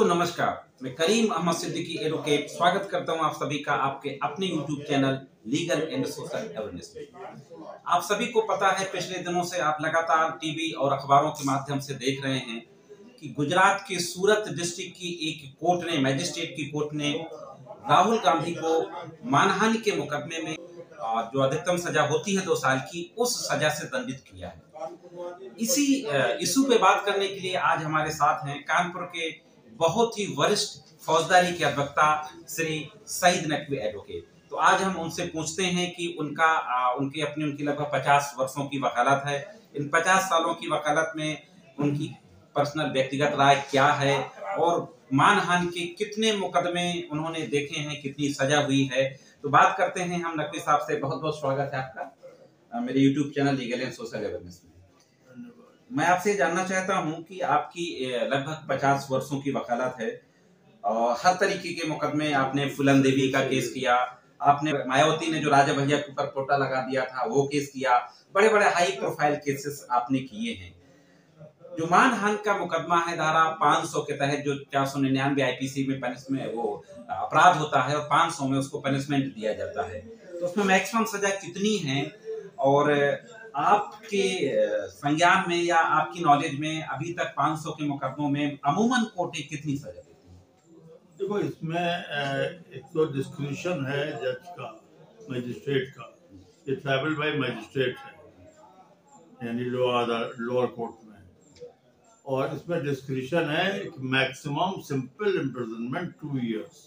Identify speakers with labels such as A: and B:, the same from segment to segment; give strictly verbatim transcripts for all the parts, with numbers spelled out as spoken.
A: नमस्कार, मैं करीम अहमद सिद्दीकी एडवोकेट स्वागत करता हूं आप सभी का आपके अपने YouTube channel legal and social awareness में। आप सभी को पता है, पिछले दिनों से आप लगातार टीवी और अखबारों के माध्यम से देख रहे हैं कि गुजरात के सूरत डिस्ट्रिक्ट की एक कोर्ट ने, मैजिस्ट्रेट की कोर्ट ने राहुल गांधी को मानहानि के मुकदमे में जो अधिकतम सजा होती है दो साल की, उस सजा से दंडित किया है। इसी इशू पे बात करने के लिए आज हमारे साथ हैं कानपुर के बहुत ही वरिष्ठ फौजदारी के अधिवक्ता श्री सईद नकवी एडवोकेट। तो आज हम उनसे पूछते हैं कि उनका आ, उनके अपनी उनकी लगभग पचास वर्षों की वकालत है। इन पचास सालों की वकालत में उनकी पर्सनल व्यक्तिगत राय क्या है और मानहानि के कितने मुकदमे उन्होंने देखे हैं, कितनी सजा हुई है। तो बात करते हैं हम नकवी साहब से। बहुत बहुत स्वागत है आपका मेरे YouTube channel legal and social awareness में। मैं आपसे जानना चाहता हूं कि आपकी लगभग पचास वर्षों की वकालत है और हर तरीके के मुकदमे आपने, फुलन देवी का केस किया आपने, मायावती ने जो राजा भैया के ऊपर कोटा लगा दिया था वो केस किया, बड़े बड़े हाई प्रोफाइल केसेस आपने किए हैं। जो मानहानि का मुकदमा है धारा पाँच सौ के तहत, जो चार सौ निन्यानवे आईपीसी में पनिशमेंट वो अपराध होता है और पाँच सौ में उसको पनिशमेंट दिया जाता है, तो उसमें मैक्सिमम सजा कितनी है और आपके संज्ञान में या आपकी नॉलेज में अभी तक पाँच सौ के मुकदमों में अमूमन कोर्टें कितनी सजा देती हैं?
B: देखो, इसमें एक तो डिस्क्रिप्शन है जज का, मजिस्ट्रेट का। ये ट्राइबल बाय मजिस्ट्रेट है यानी लोअर लोअर कोर्ट में, और इसमें डिस्क्रिप्शन है maximum simple imprisonment two years.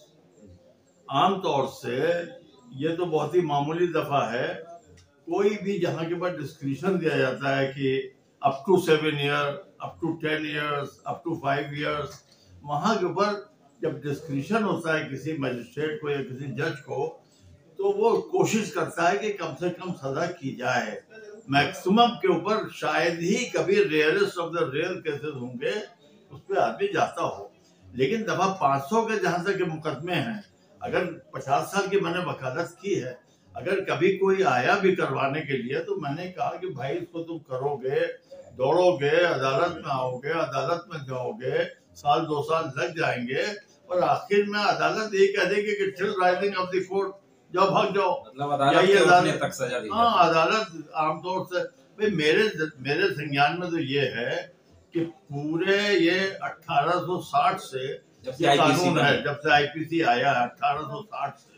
B: आमतौर से ये तो बहुत ही मामूली दफा है, कोई भी जहाँ के बाद डिस्क्रिप्शन दिया जाता है कि up to seven year, up to ten years, up to five years, वहाँ के ऊपर जब डिस्क्रिप्शन होता है किसी मजिस्ट्रेट को या किसी जज को, तो वो कोशिश करता है कि कम से कम सजा की जाए। मैक्सिमम के ऊपर शायद ही कभी rarest of the rare cases होंगे उस पर आदमी जाता हो, लेकिन दफा पाँच सौ के जहाँ तक के मुकदमे हैं, अगर पचास साल की मैंने वकालत की है, अगर कभी कोई आया भी करवाने के लिए तो मैंने कहा कि भाई इसको तुम करोगे, दौड़ोगे, अदालत में आओगे, अदालत में जाओगे, साल दो साल लग जाएंगे और आखिर में अदालत ये कह देगी कि till rising of the court, जाओ भाग जाओ।
A: मतलब अदालत के उठने तक सजा दी।
B: हाँ, अदालत आमतौर से भाई मेरे मेरे संज्ञान में तो ये है कि पूरे ये अठारह सौ साठ से कानून है, जब से आईपीसी आया है अठारह सौ साठ से,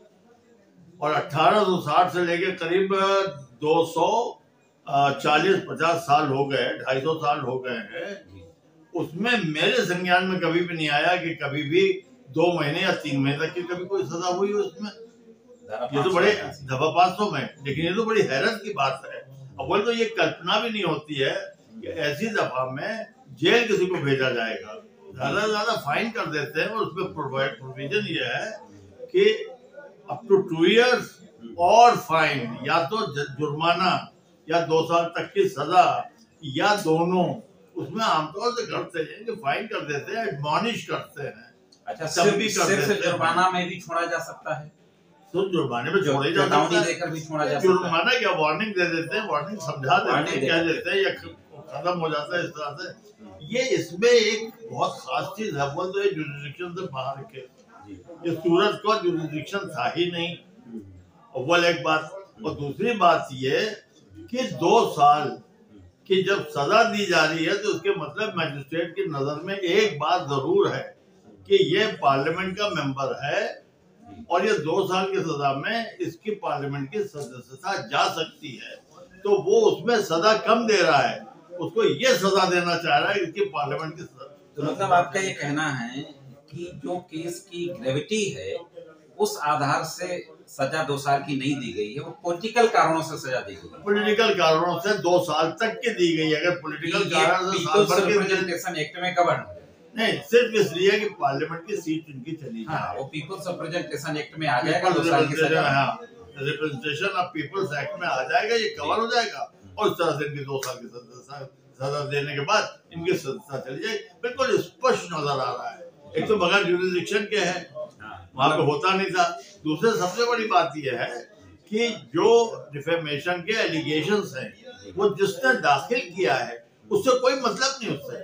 B: और अठारह सौ साठ से लेके करीब दो सौ चालीस पचास साल हो गए, ढाई सौ साल हो गए हैं। उसमें मेरे संज्ञान में कभी भी नहीं आया कि कभी भी दो महीने या तीन महीने तक की कभी कोई सजा हुई हो उसमें। ये तो बड़े दफा पाँच सौ में, लेकिन ये तो बड़ी हैरत की बात है। अव्वल तो ये कल्पना भी नहीं होती है कि ऐसी दफा में जेल किसी को भेजा जाएगा। ज्यादा से ज्यादा फाइन कर देते हैं और उसमें प्रोविजन ये है कि अप टू टू इयर्स और फाइन, या तो जुर्माना या दो साल तक की सजा या दोनों। उसमें आमतौर से करते हैं कि फाइन कर देते हैं, एडमॉनिश करते हैं।
A: अच्छा, सिर्फ भी कर देते हैं। जुर्माना में भी छोड़ा जा सकता है,
B: तो जुर्माने में छोड़े जा सकता है,
A: देकर भी छोड़ा जा सकता है।
B: जुर्माना क्या, वार्निंग दे देते हैं, वार्निंग समझा देते हैं, कह देते हैं या खत्म हो जाता है इस तरह से। ये इसमें एक बहुत खास चीज है, वो तो जुरिडिक्शन से बाहर के, ये सूरत का जुरिडिक्शन था ही नहीं, अव्वल एक बात। और दूसरी बात ये कि दो साल की जब सजा दी जा रही है तो उसके मतलब मैजिस्ट्रेट की नजर में एक बात जरूर है कि ये पार्लियामेंट का मेंबर है और ये दो साल की सजा में इसकी पार्लियामेंट की सदस्यता जा सकती है, तो वो उसमें सजा कम दे रहा है, उसको ये सजा देना चाह रहा है इसकी पार्लियामेंट की सजा।
A: तो मतलब आपका ये कहना है कि जो केस की ग्रेविटी है उस आधार से सजा दो साल की नहीं दी गई है, वो पॉलिटिकल कारणों से सजा दी गई है।
B: पॉलिटिकल कारणों से दो साल तक की दी गई है। अगर पॉलिटिकल कारण से साल भर के
A: रिप्रेजेंटेशन एक्ट में कवर
B: नहीं, सिर्फ इसलिए कि पार्लियामेंट की सीट इनकी चली जाए।
A: हाँ, वो पीपल्स रिप्रेजेंटेशन एक्ट में आ जाएगा, दो साल की सजा।
B: हाँ, रिप्रेजेंटेशन ऑफ पीपल्स एक्ट में आ जाएगा, ये कवर हो जाएगा और इस तरह से इनकी दो साल की सजा देने के बाद इनकी सजा चली जाएगी। बिल्कुल स्पष्ट नजर आ रहा है। एक तो बगैर जुरिडिक्शन के है, वहां पे होता नहीं था। दूसरे सबसे बड़ी बात यह है कि जो डिफेमेशन के एलिगेशंस हैं वो जिसने दाखिल किया है उससे कोई मतलब नहीं उससे।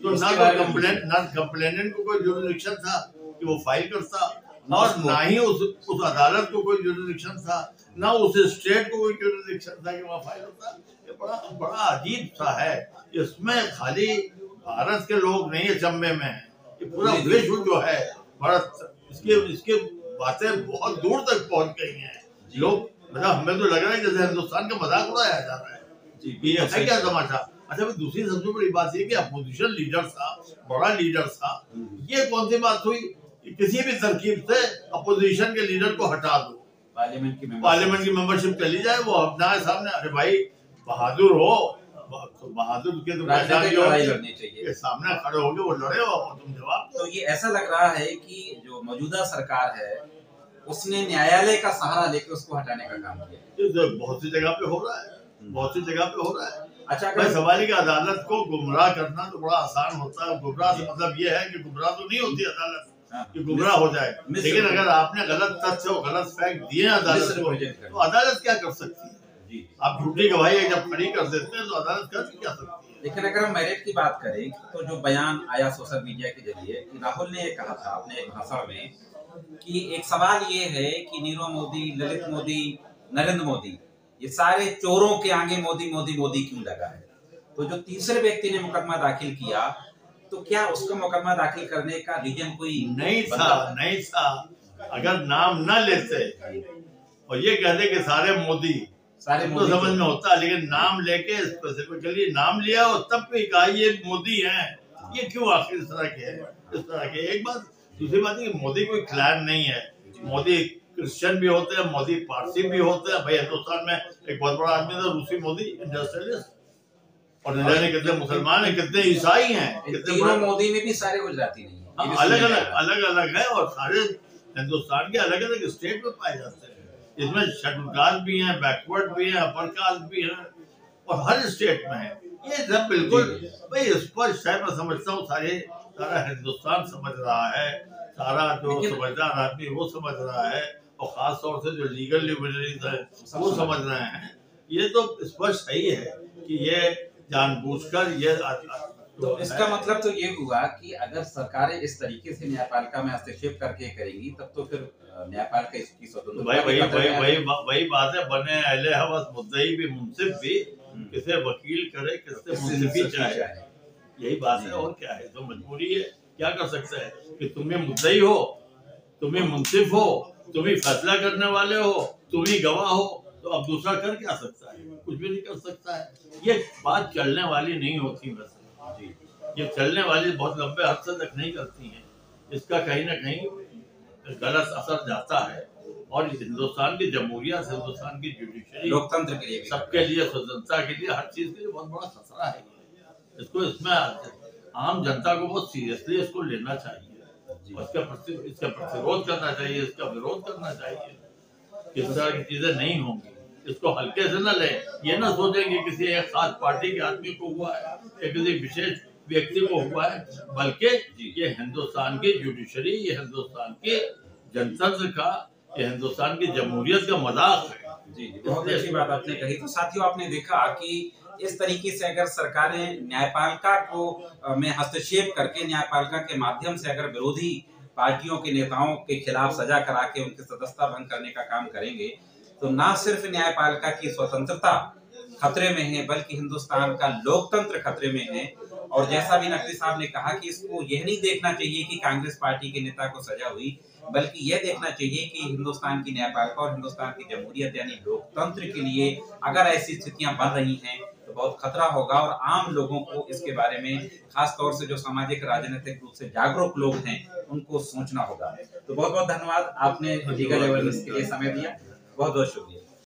B: तो ना तो कंप्लेन ना कंप्लेनेंट को कोई जुरिडिक्शन था कि वो फाइल करता, और ना ही उस उस अदालत को कोई जुरिडिक्शन था, ना उस स्टेट को कोई जुरिडिक्शन था कि वहाँ फाइल होता। ये बड़ा बड़ा अजीब सा है। इसमें खाली भारत के लोग नहीं है चंबे में, ये पूरा विश्व जो है बड़ा इसके इसके बातें बहुत दूर तक पहुंच गई हैं। लोग मतलब हमें तो लग रहा है जैसे हिंदुस्तान का मजाक उड़ाया जा रहा है ये है क्या तमाशा। अच्छा भाई, दूसरी सबसे बड़ी बात ये कि अपोजिशन लीडर था, बड़ा लीडर था, ये कौन सी बात हुई किसी भी तरकीब से अपोजिशन के लीडर को हटा दो,
A: पार्लियामेंट की
B: पार्लियामेंट की मेंबरशिप चली जाए, वो अपना सामने। अरे भाई बहादुर हो तो बहादुर के तो
A: लड़ाई लड़नी चाहिए,
B: सामने खड़े हो गए वो लड़े हो तुम जवाब।
A: तो ये ऐसा लग रहा है कि जो मौजूदा सरकार है उसने न्यायालय का सहारा लेकर उसको हटाने का काम किया।
B: ये बहुत सी जगह पे हो रहा है, बहुत सी जगह पे हो रहा है।
A: अच्छा,
B: भाई सवाल की अदालत को गुमराह करना तो बड़ा आसान होता है। गुमराह से मतलब ये है कि गुमराह तो नहीं होती अदालत कि गुमराह हो जाए, लेकिन अगर आपने गलत तथ्य और गलत फैक्ट दिए अदालत को तो अदालत क्या कर सकती है? आप झूठी गवाही जब खड़ी कर देते हैं तो अदालत कर क्या सकती है?
A: लेकिन अगर हम मेरिट की बात करें तो जो बयान आया सोशल मीडिया के जरिए कि राहुल ने ये कहा था अपने एक भाषण में कि एक सवाल ये है कि नीरव मोदी, ललित मोदी, नरेंद्र मोदी, ये सारे चोरों के आगे मोदी मोदी मोदी क्यों लगा है? तो जो तीसरे व्यक्ति ने मुकदमा दाखिल किया तो क्या उसका मुकदमा दाखिल करने का रीजन कोई
B: नहीं था? नहीं था। अगर नाम न लेते और ये कहते कि सारे मोदी, सारे तो समझ में होता, लेकिन नाम लेके स्पेसिफिकली नाम लिया और तब भी कहा ये मोदी हैं, ये क्यों आखिर इस तरह के इस तरह के। एक बात, दूसरी बात है कि मोदी कोई क्लैन नहीं है। मोदी क्रिश्चियन भी होते हैं, मोदी पारसी भी होते हैं। भाई हिंदुस्तान में एक बहुत बड़ा आदमी था रूसी मोदी, इंडस्ट्रियलिस्ट, और न जाने कितने मुसलमान हैं, कितने ईसाई हैं,
A: कितने मोदी में भी सारे गुजराती नहीं है,
B: अलग अलग अलग अलग है, और सारे हिंदुस्तान के अलग अलग स्टेट में पाए जाते हैं। इसमें शेड्यूल कास्ट भी हैं, बैकवर्ड भी हैं, अपर कास्ट भी हैं, और हर स्टेट में है। ये सब बिल्कुल भाई स्पष्ट है। मैं समझता हूँ सारे सारा हिंदुस्तान समझ रहा है, सारा जो समझदार आदमी वो समझ रहा है, और खास तौर से जो लीगल लिबरलीज है वो समझ रहे हैं। ये तो स्पष्ट ही है कि ये जानबूझकर ये
A: तो इसका मतलब तो ये हुआ कि अगर सरकारें इस तरीके से न्यायपालिका में हस्तक्षेप करके करेंगी तब तो फिर न्यायपालिका इसकी स्वतंत्रता
B: भाई वही वही वही वही बात है। बने अहले हवस मुद्दई भी मुंसिफ भी, किसे वकील करे किससे मुंसिफी चाहे, यही बात है। और क्या है, तो मजबूरी है, क्या कर सकते हैं कि तुम ही मुद्दई हो, तुम ही मुंसिफ हो, तुम ही फैसला करने वाले हो, तुम ही गवाह हो, तो अब दूसरा कर क्या सकता है? कुछ भी नहीं कर सकता है। ये बात चलने वाली नहीं होती, वैसे ये चलने वाली बहुत लंबे अरसे तक नहीं करती है। इसका कहीं ना कहीं गलत असर जाता है, और हिंदुस्तान की जमहूरियत, हिंदुस्तान की जुडिशरी,
A: लोकतंत्र के लिए, सबके
B: लिए, स्वतंत्रता के लिए, हर चीज के लिए बहुत बड़ा खतरा है। इसको इसमें आम जनता को बहुत सीरियसली इसको लेना चाहिए, इसका प्रति इसका प्रतिरोध करना चाहिए, इसका विरोध करना चाहिए। इस तरह की चीजें नहीं होंगी, इसको हल्के से न लें। ये ना सोचेंगे किसी एक खास पार्टी के आदमी को हुआ है या किसी विशेष व्यक्ति को हुआ है, बल्कि ये हिंदुस्तान की जुडिशरी, ये हिंदुस्तान के जनतंत्र का, ये हिंदुस्तान की जमहूरियत का मजाक है।
A: जी जी, बहुत अच्छी बात आपने कही। तो साथियों, आपने देखा कि इस तरीके से अगर सरकारें न्यायपालिका को में हस्तक्षेप करके, न्यायपालिका के माध्यम से अगर विरोधी पार्टियों के नेताओं के खिलाफ सजा करा के उनकी सदस्यता भंग करने का काम करेंगे, तो ना सिर्फ न्यायपालिका की स्वतंत्रता खतरे में है, बल्कि हिंदुस्तान का लोकतंत्र खतरे में है। और जैसा भी नकवी साहब ने कहा कि इसको यह नहीं देखना चाहिए कि कांग्रेस पार्टी के नेता को सजा हुई, बल्कि यह देखना चाहिए कि हिंदुस्तान की न्यायपालिका और हिंदुस्तान की जमहूरियत यानी लोकतंत्र के लिए अगर ऐसी स्थितियां बन रही हैं तो बहुत खतरा होगा। और आम लोगों को इसके बारे में, खास तौर से जो सामाजिक राजनीतिक रूप से जागरूक लोग हैं, उनको सोचना होगा। तो बहुत बहुत धन्यवाद, आपने लीगल अवेयरनेस के लिए समय दिया। बहुत बहुत शुक्रिया।